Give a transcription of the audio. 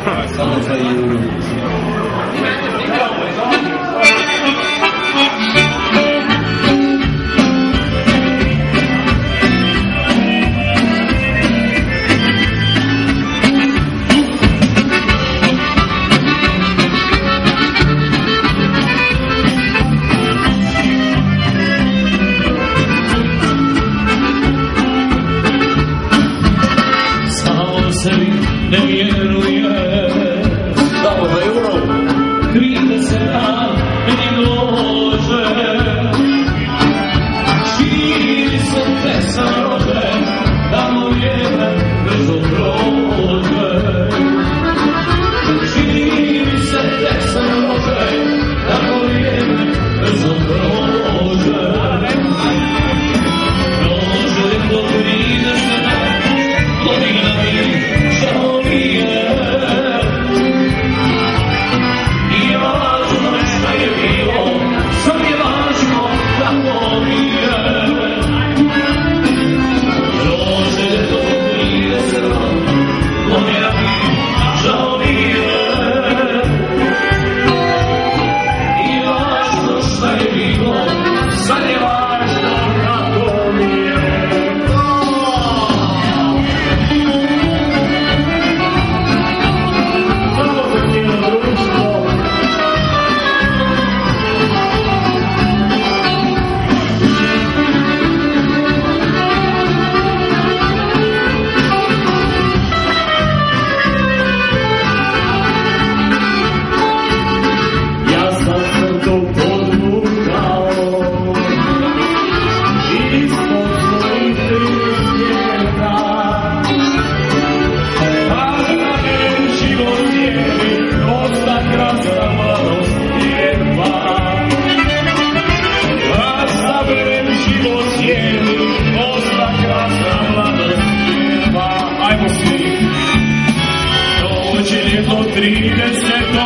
Samo za Juru. Ne vjeruje, samo za Juru. krive se da meni dođe, širi se te sarode, da mu vrijeme brzo prođe. Širi se te sarode, da mu vrijeme brzo prođe. Prođe do 30 godina mi žao mi je. Nije važno šta je bilo, sad je važno kako mi je. Prođe do 30 godina mi žao mi je. Nije važno šta je bilo, sad je važno kako mi je. Ajmo svi, dođe do 30.